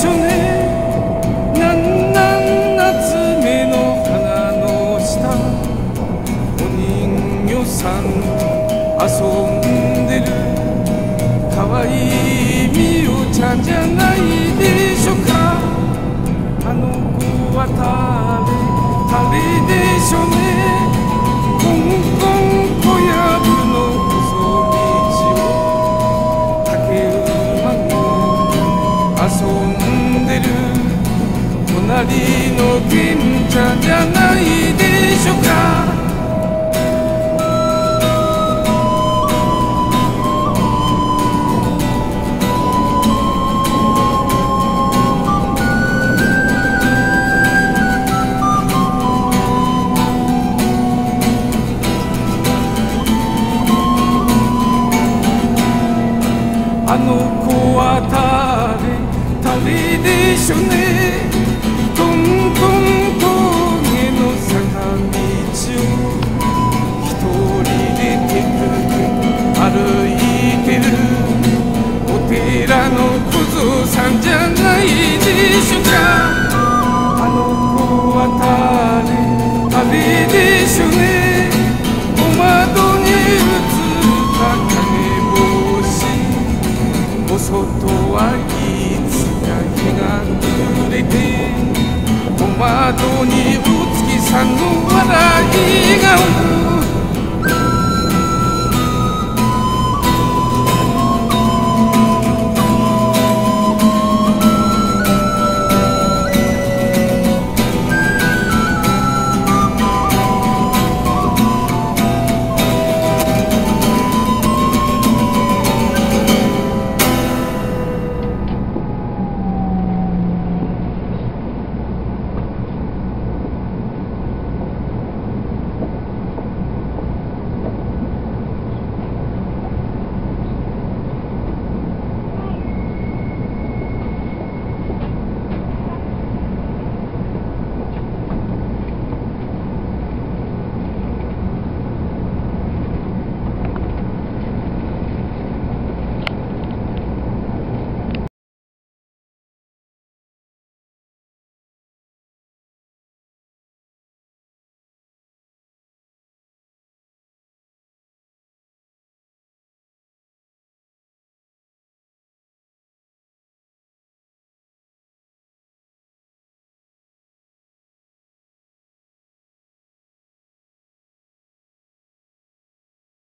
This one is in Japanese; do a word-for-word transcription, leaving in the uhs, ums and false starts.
しょね。なんなん夏目の花の下、お人形さん遊んでる。かわいいみおちゃんじゃないでしょか。あの子は誰誰でしょね。コンコン小籔の細道を竹馬が遊んでる。隣の賢者じゃないでしょか。あの子は誰誰でしょね。トントン峠の坂道を一人でテクテク歩いてる。お寺の小僧さんじゃないでしょか。あの子は誰誰でしょね。お窓に映った影星、お外はいつか日が暮れて、お窓にお月さんの笑い顔。